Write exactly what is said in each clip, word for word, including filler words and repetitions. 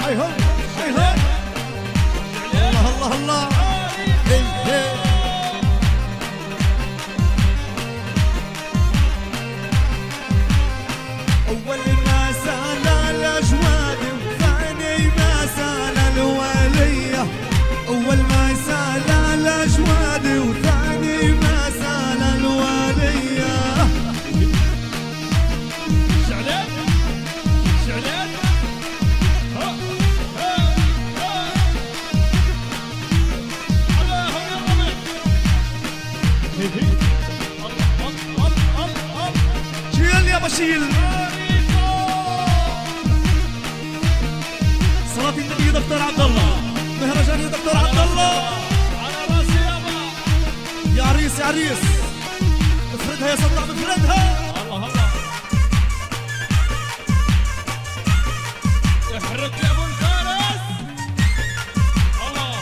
هيهو هيهو الله الله الله هي هي أول ما سال الأجواد وثاني ما سال الولية أول ما سال الأجواد وثاني ما سال الولية شعلان شعلان ها ها ها اللهم يرحمك شيل يا بشيل صلاة النبي دكتور عبد الله مهرجان يا دكتور عبد الله على راسي يابا يا عريس يا عريس افردها يا صدام افردها الله الله احرك يا ابو الفارس الله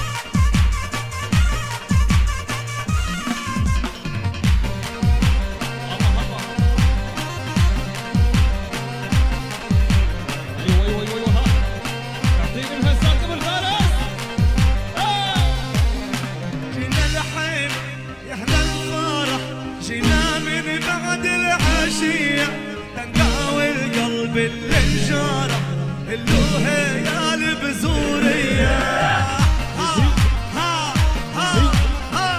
الله الله ايوه ايوه ايوه ها اعطيني الهزات ابو الفارس جينا الحين يحلى الفرح جينا من بعد العشية تنداوي القلب اللي انجرح اللوه يا البزورية ها ها ها ها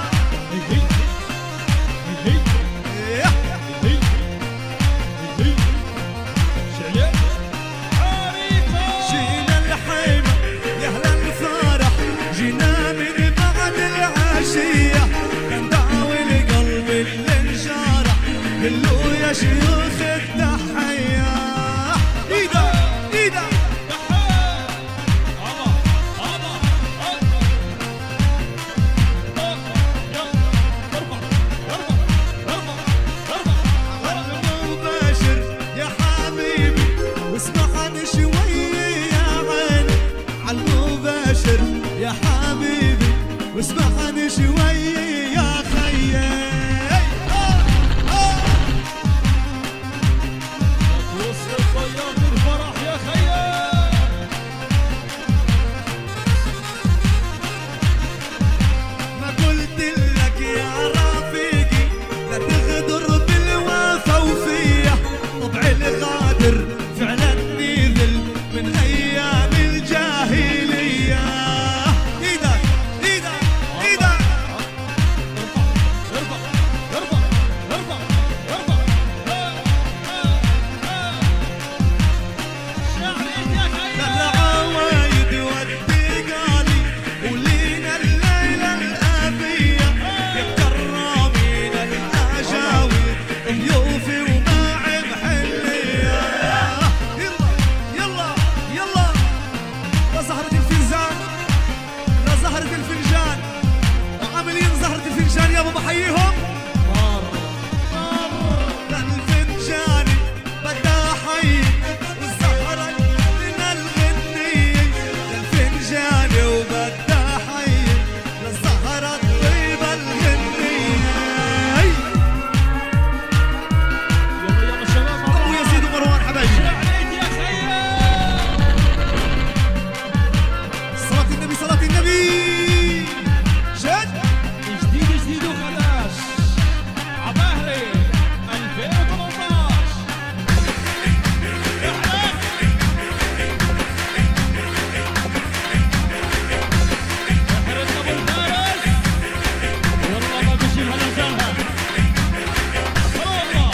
جينا الحين يحلى الفرح جينا من بعد العشية تنداوي القلب اللي انجرح اللوه يا شيوخ التحية ايدا ايدا مباشر يا حبيبي واسمعني شوية يا عيني عالمباشر يا حبيبي واسمعني شوية يا خيي ما قلت لك يا رفيقي لا تغدر بالوفا وفيه طبع الغادر فعلا نزل من ايام الجاهليه ايدك ايدك ايدك ارفع ارفع ارفع ارفع شعريت يا خيال العوايد والدقالي ولينا الليله الابيه يا كرامين الاجاوي ضيوفي وماعي محليه يلا يلا يلا لا زهرة الفنجان لا زهرة الفنجان وعاملين زهرة الفنجان يابا بحييهم لا الفنجاني بدها حي الزهرة من الغنية الفنجاني وبدها حي للزهرة الطيبة الغنية يلا يلا شباب أبو يزيد ومروان حبايبي شعريت يا خيال صلاة النبي صلاة النبي جد جديد جديد وخلاص عباهري ألفين وثمانية عشر احرق ابو الفارس والله ما بيشيل هالرجالها والله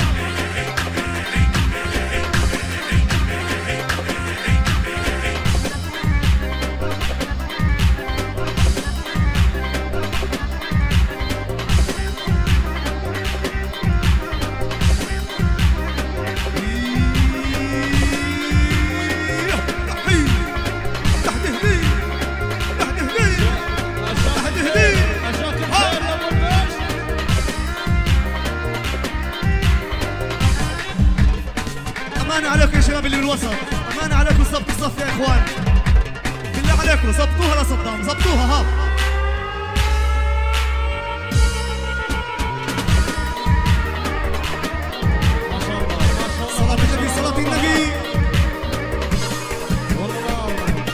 تحت تحت هدي تحت هدي تحت هدي عشاك الخير يا ابو الفارس أمانة عليكم يا شباب اللي بالوسط أمانة عليكم ظبط الصف يا إخوان بالله عليكم ظبطوها لصدام ظبطوها ها ما شاء الله ما شاء الله صلاة النبي صلاة النبي والله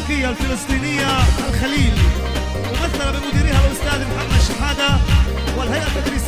التركية الفلسطينية الخليل، ممثلة بمديرها الأستاذ محمد شحادة، والهيئة التدريسية